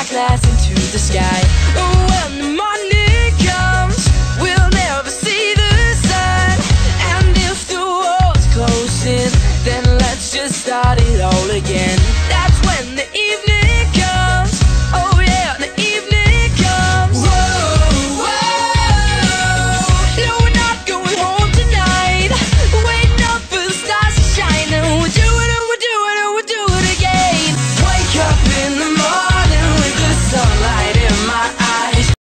my glass into the sky. Oh, when the morning comes, we'll never see the sun. And if the walls close in, then let's just start it all again.